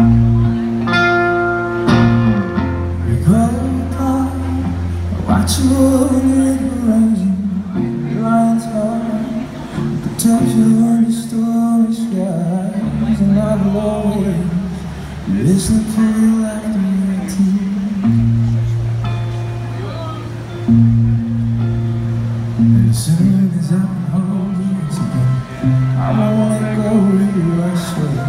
Watch you around you, lines hard, protect you under stormy skies, and I will always listen to you after your tears. And as soon as I can hold you again, I won't let go of you, I swear.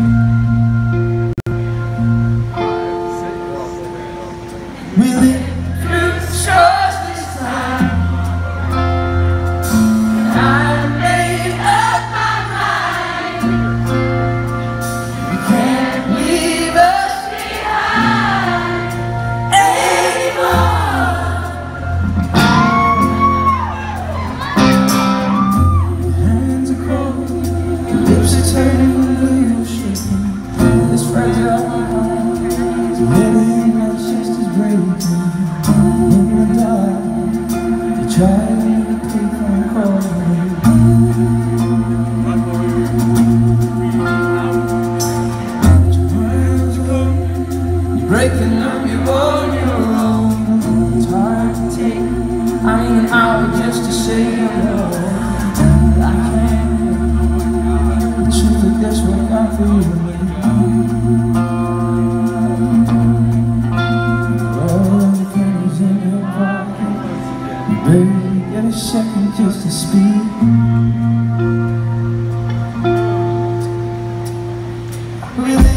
We live through the shores this time, and I made up my mind. You can't leave us behind anymore. Your hands are cold, your lips are turning blue, you're shaking. This fragile heart is heavy and my chest is breaking. Try to pay phone calls. You're breaking up, you're on your own. It's hard to take, I mean an hour just to say hello. I can't, the truth is that's what I feel. Baby, get a second just to speak. We live